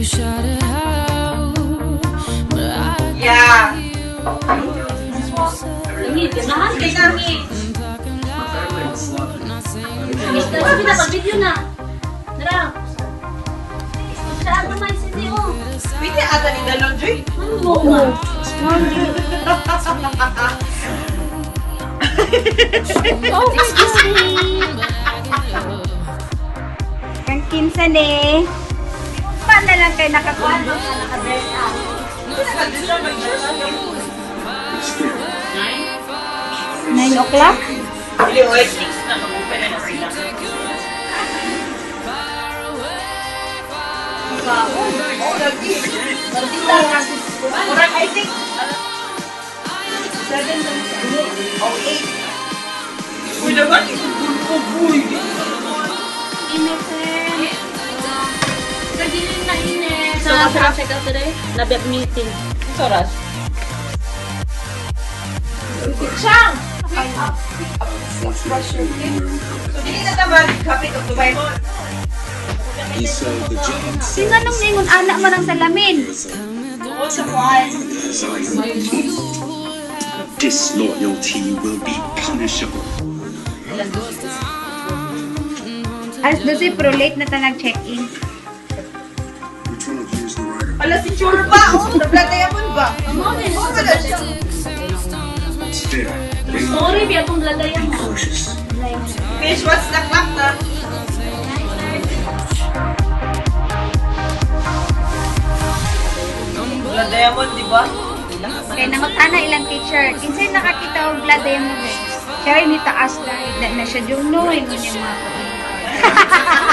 Yeah. Langit, ganahan kay kami. Mister, sabi na pag-video na. Tara. Saan naman si mo? Pwede ata ni Dalon, Joy? Oo nga. Oh, excuse me. Kang kinsan eh. Paano lang kayo nakakuha? Naka-dress up. 9 o'clock? Hindi, oil 6 na. Mag-open na sila. Oh, lagi. Orang, I think, 7 lang sa oh, 8. Uy, naman, ipupulpo-puy. Init eh. Kagilin na init. Sa check out today? Nabep meeting. Soras. Siyang! So, hindi na naman kapit of Dubai mo. Sinanong ningon anak mo ng salamin? Oo, sa kuhan. Disloyalty will be punishable. As doon pro late na ta nag-check-in. Ala, si Churba! Oh, nabla diamond ba? Amo din. Oo, wala siya. Sorry, biya kong lalaya mo. Fish, what's the clock na? Bla diamond, di ba? Kaya nangot ana ilang teacher. Kinsay nakakita og glad mo eh. Siya ni taas na. Na siya yung no. Yung mga